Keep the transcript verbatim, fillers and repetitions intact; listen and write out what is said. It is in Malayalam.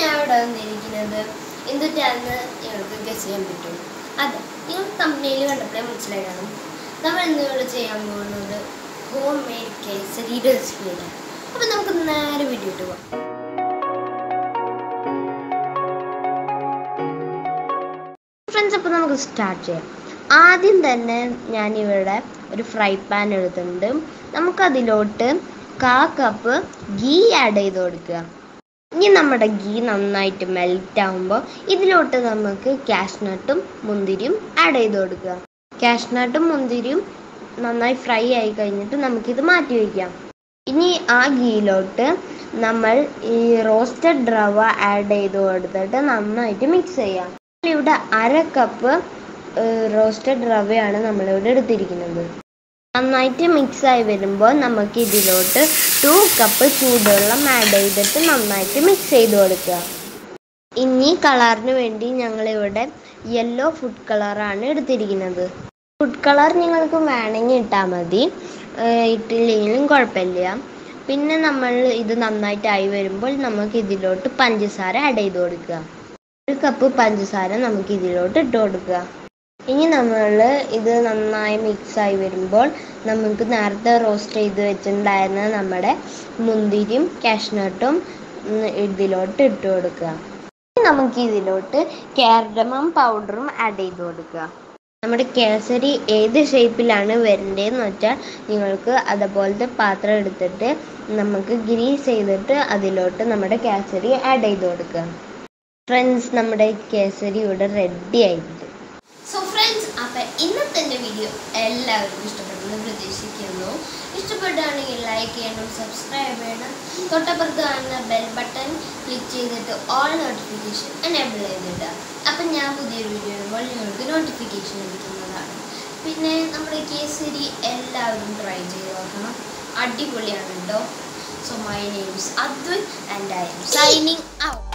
ഞാൻ ഇവിടെ വന്നിരിക്കുന്നത് എന്തുട്ടാന്ന് ഞങ്ങൾക്ക് ഗസ് ചെയ്യാൻ പറ്റും. അതെ, നിങ്ങൾ തമ്മിൽ കണ്ടപ്പോഴേ മനസ്സിലാക്കണം. നമ്മൾ ഇന്നിവിടെ ചെയ്യാൻ പോകുന്നത് ഹോം മെയ്ഡ് കേസരിയുടെ റെസിപ്പിയാണ്. അപ്പം നമുക്ക് നേരെ വീഡിയോ ഇട്ട് പോകാം. ഫ്രണ്ട്സ്, അപ്പോൾ നമുക്ക് സ്റ്റാർട്ട് ചെയ്യാം. ആദ്യം തന്നെ ഞാനിവിടെ ഒരു ഫ്രൈ പാൻ എടുത്തിട്ടുണ്ട്. നമുക്കതിലോട്ട് കാ കപ്പ് ഗീ ആഡ് ചെയ്ത് കൊടുക്കുക. ഇനി നമ്മുടെ ഗീ നന്നായിട്ട് മെൽറ്റ് ആകുമ്പോൾ ഇതിലോട്ട് നമുക്ക് കാഷ്നട്ടും മുന്തിരിയും ആഡ് ചെയ്ത് കൊടുക്കുക. കാഷ്നട്ടും മുന്തിരിയും നന്നായി ഫ്രൈ ആയി കഴിഞ്ഞിട്ട് നമുക്കിത് മാറ്റി വയ്ക്കാം. ഇനി ആ ഗീയിലോട്ട് നമ്മൾ ഈ റോസ്റ്റഡ് റവ ആഡ് ചെയ്ത് കൊടുത്തിട്ട് നന്നായിട്ട് മിക്സ് ചെയ്യാം. ഇവിടെ അര കപ്പ് റോസ്റ്റഡ് റവയാണ് നമ്മളിവിടെ എടുത്തിരിക്കുന്നത്. നന്നായിട്ട് മിക്സായി വരുമ്പോൾ നമുക്ക് ഇതിലോട്ട് ടു കപ്പ് ചൂടുവെള്ളം ആഡ് ചെയ്തിട്ട് നന്നായിട്ട് മിക്സ് ചെയ്ത് കൊടുക്കുക. ഇനി കളറിന് വേണ്ടി ഞങ്ങളിവിടെ യെല്ലോ ഫുഡ് കളറാണ് എടുത്തിരിക്കുന്നത്. ഫുഡ് കളർ നിങ്ങൾക്ക് വേണമെങ്കിൽ ഇട്ടാൽ മതി, ഇട്ടില്ലെങ്കിലും കുഴപ്പമില്ല. പിന്നെ നമ്മൾ ഇത് നന്നായിട്ടായി വരുമ്പോൾ നമുക്ക് ഇതിലോട്ട് പഞ്ചസാര ആഡ് ചെയ്ത് കൊടുക്കുക. ഒരു കപ്പ് പഞ്ചസാര നമുക്ക് ഇതിലോട്ട് ഇട്ട് കൊടുക്കുക. ഇനി നമ്മൾ ഇത് നന്നായി മിക്സായി വരുമ്പോൾ നമുക്ക് നേരത്തെ റോസ്റ്റ് ചെയ്ത് വെച്ചിട്ടുണ്ടായിരുന്ന നമ്മുടെ മുന്തിരിയും കാഷ്നട്ടും ഇതിലോട്ട് ഇട്ട് കൊടുക്കുക. നമുക്ക് ഇതിലോട്ട് കാർഡമം പൗഡറും ആഡ് ചെയ്ത് കൊടുക്കുക. നമ്മുടെ കേസരി ഏത് ഷേപ്പിലാണ് വരേണ്ടതെന്ന് വെച്ചാൽ നിങ്ങൾക്ക് അതുപോലത്തെ പാത്രം എടുത്തിട്ട് നമുക്ക് ഗ്രീസ് ചെയ്തിട്ട് അതിലോട്ട് നമ്മുടെ കേസരി ആഡ് ചെയ്ത് കൊടുക്കുക. ഫ്രണ്ട്സ്, നമ്മുടെ കേസരി ഇവിടെ റെഡി ആയിട്ടുണ്ട്. സോ ഫ്രണ്ട്സ്, അപ്പം ഇന്നത്തെ എൻ്റെ വീഡിയോ എല്ലാവർക്കും ഇഷ്ടപ്പെട്ടെന്ന് പ്രതീക്ഷിക്കുന്നു. ഇഷ്ടപ്പെടുകയാണെങ്കിൽ ലൈക്ക് ചെയ്യണം, സബ്സ്ക്രൈബ് ചെയ്യണം, തൊട്ടപ്പുറത്ത് കാണുന്ന ബെൽ ബട്ടൺ ക്ലിക്ക് ചെയ്തിട്ട് ഓൾ നോട്ടിഫിക്കേഷൻ എനേബിൾ ചെയ്തിട്ട് അപ്പം ഞാൻ പുതിയൊരു വീഡിയോ ഇടുമ്പോൾ നിങ്ങൾക്ക് നോട്ടിഫിക്കേഷൻ ലഭിക്കുന്നതാണ്. പിന്നെ നമ്മുടെ കേസരി എല്ലാവരും ട്രൈ ചെയ്ത് നോക്കണം, അടിപൊളിയാണ് കേട്ടോ. So my name is Advaith and I'm signing out.